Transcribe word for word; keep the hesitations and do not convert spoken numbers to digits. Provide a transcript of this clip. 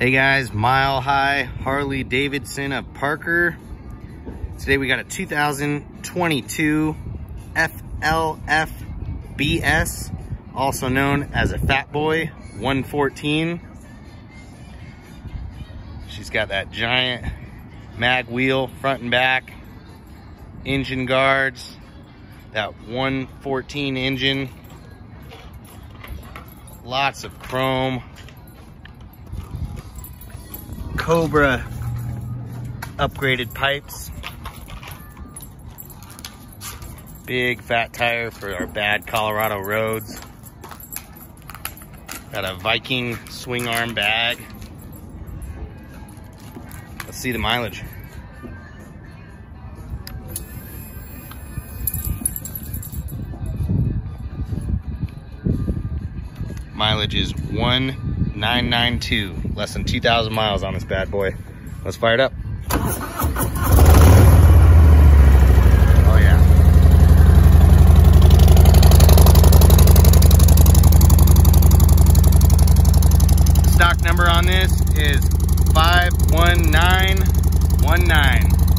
Hey guys, Mile High Harley-Davidson of Parker. Today we got a two thousand twenty-two F L F B S, also known as a Fat Boy one fourteen. She's got that giant mag wheel front and back, engine guards, that one fourteen engine, lots of chrome, Cobra upgraded pipes, big fat tire for our bad Colorado roads, got a Viking swing arm bag. Let's see the mileage. Mileage is one nine nine two, less than two thousand miles on this bad boy. Let's fire it up. Oh yeah. The stock number on this is five one nine one nine.